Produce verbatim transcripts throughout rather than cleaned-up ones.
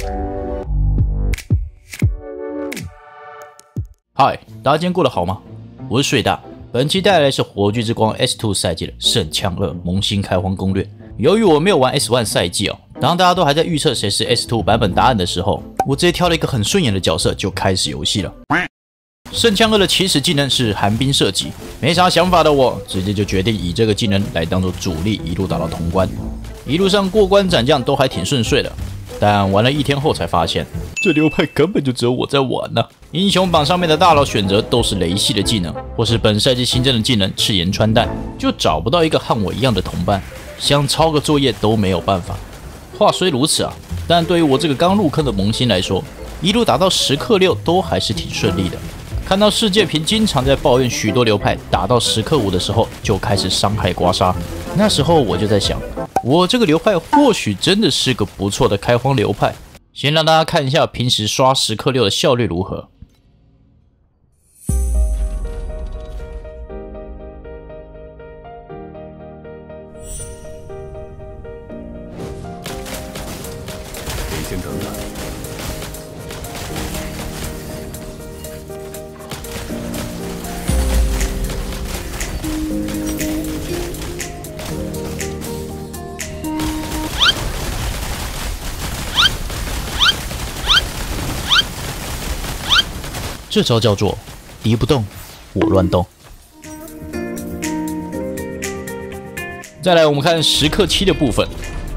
嗨，大家今天过得好吗？我是水大，本期带来的是《火炬之光 S 二 赛季的圣枪二萌新开荒攻略。由于我没有玩 S 一 赛季哦，当大家都还在预测谁是 S 二 版本答案的时候，我直接挑了一个很顺眼的角色就开始游戏了。圣枪二的起始技能是寒冰射击，没啥想法的我直接就决定以这个技能来当做主力，一路打到通关。一路上过关斩将都还挺顺遂的。但玩了一天后才发现，这流派根本就只有我在玩呢、啊。英雄榜上面的大佬选择都是雷系的技能，或是本赛季新增的技能赤炎穿弹，就找不到一个和我一样的同伴，想抄个作业都没有办法。话虽如此啊，但对于我这个刚入坑的萌新来说，一路打到十克六都还是挺顺利的。看到世界屏经常在抱怨许多流派打到十克五的时候就开始伤害刮痧，那时候我就在想，我这个流派或许真的是个不错的开荒流派。先让大家看一下平时刷十克六的效率如何。 别形成了。 这招叫做敌不动，我乱动。再来，我们看十克七的部分。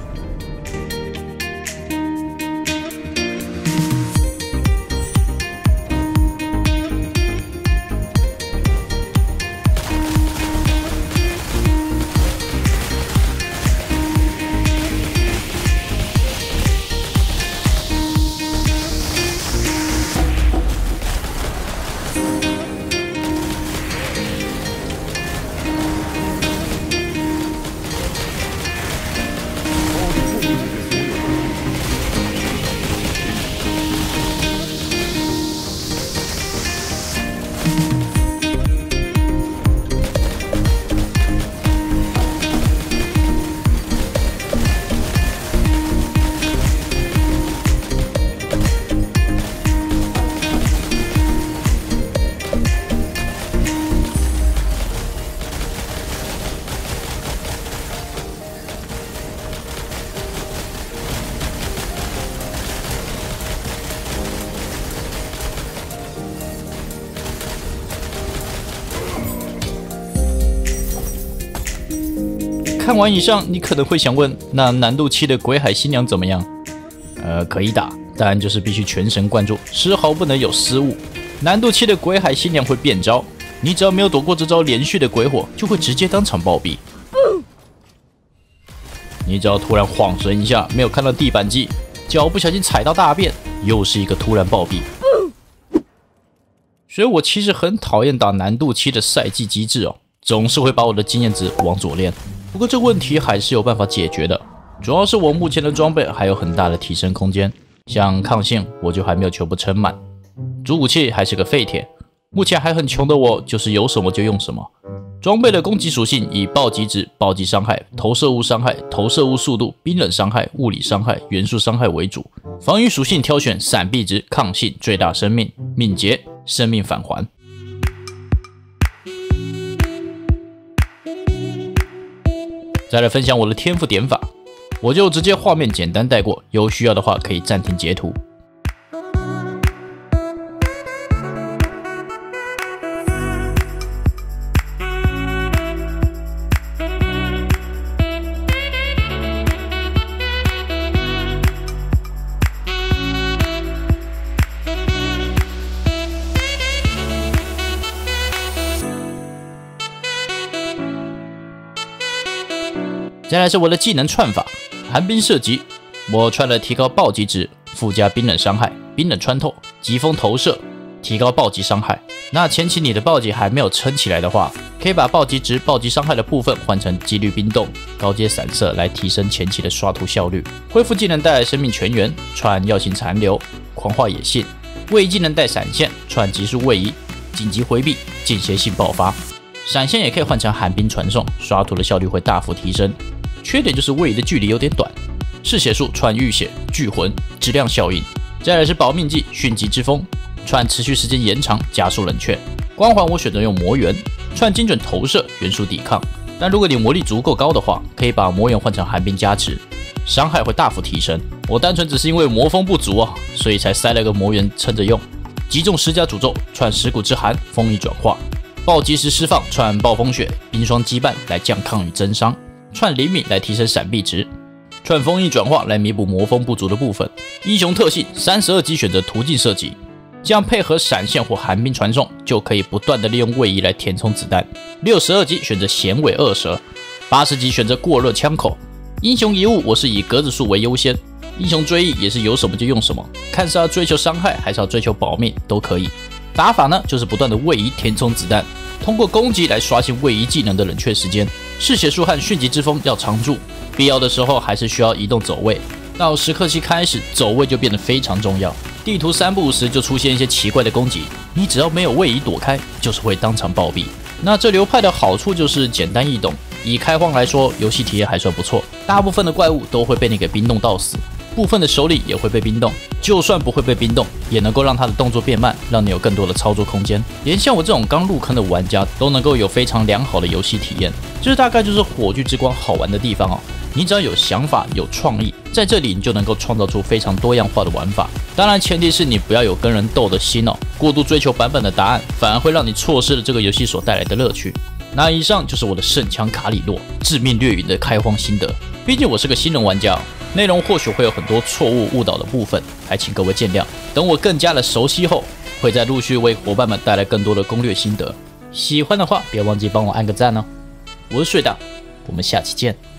看完以上，你可能会想问，那难度七的鬼海新娘怎么样？呃，可以打，但就是必须全神贯注，丝毫不能有失误。难度七的鬼海新娘会变招，你只要没有躲过这招连续的鬼火，就会直接当场暴毙。你只要突然晃神一下，没有看到地板技，脚不小心踩到大便，又是一个突然暴毙。所以我其实很讨厌打难度七的赛季机制哦，总是会把我的经验值往左练。不过这问题还是有办法解决的，主要是我目前的装备还有很大的提升空间，像抗性我就还没有全部撑满，主武器还是个废铁，目前还很穷的我就是有什么就用什么。装备的攻击属性以暴击值、暴击伤害、投射物伤害、投射物速度、冰冷伤害、物理伤害、元素伤害为主，防御属性挑选闪避值、抗性、最大生命、敏捷、生命返还。再来分享我的天赋点法，我就直接画面简单带过，有需要的话可以暂停截图。再来是我的技能串法，寒冰射击，我串了提高暴击值，附加冰冷伤害、冰冷穿透、疾风投射，提高暴击伤害。那前期你的暴击还没有撑起来的话，可以把暴击值、暴击伤害的部分换成几率冰冻、高阶散射来提升前期的刷图效率。恢复技能带生命全员，串药性残留、狂化野性。位移技能带闪现，串急速位移、紧急回避、间歇性爆发。闪现也可以换成寒冰传送，刷图的效率会大幅提升。缺点就是位移的距离有点短。 嗜血术串浴血、聚魂、质量效应。再来是保命技迅疾之风，串持续时间延长，加速冷却。光环我选择用魔元，串精准投射，元素抵抗。但如果你魔力足够高的话，可以把魔元换成寒冰加持，伤害会大幅提升。我单纯只是因为魔风不足啊，所以才塞了个魔元撑着用。击中施加诅咒，串蚀骨之寒，风翼转化。暴击时释放，串暴风雪、冰霜羁绊来降抗与增伤，串灵敏来提升闪避值，串风翼转化来弥补魔风不足的部分。英雄特性三十二级选择途径射击，这样配合闪现或寒冰传送，就可以不断的利用位移来填充子弹。六十二级选择衔尾二蛇，八十级选择过热枪口。英雄遗物我是以格子数为优先，英雄追忆也是有什么就用什么，看是要追求伤害还是要追求保命都可以。打法呢就是不断的位移填充子弹，通过攻击来刷新位移技能的冷却时间。嗜血术和迅疾之风要常驻，必要的时候还是需要移动走位。到时刻期开始，走位就变得非常重要。地图三不五时就出现一些奇怪的攻击，你只要没有位移躲开，就是会当场暴毙。那这流派的好处就是简单易懂，以开荒来说，游戏体验还算不错。大部分的怪物都会被你给冰冻到死，部分的首领也会被冰冻，就算不会被冰冻，也能够让他的动作变慢，让你有更多的操作空间。连像我这种刚入坑的玩家，都能够有非常良好的游戏体验。这大概就是火炬之光好玩的地方哦。你只要有想法、有创意，在这里你就能够创造出非常多样化的玩法。当然，前提是你不要有跟人斗的心哦，过度追求版本的答案，反而会让你错失了这个游戏所带来的乐趣。那以上就是我的圣枪卡里洛致命掠云的开荒心得。毕竟我是个新人玩家，内容或许会有很多错误误导的部分，还请各位见谅。等我更加的熟悉后，会再陆续为伙伴们带来更多的攻略心得。喜欢的话，别忘记帮我按个赞哦。我是睡大，我们下期见。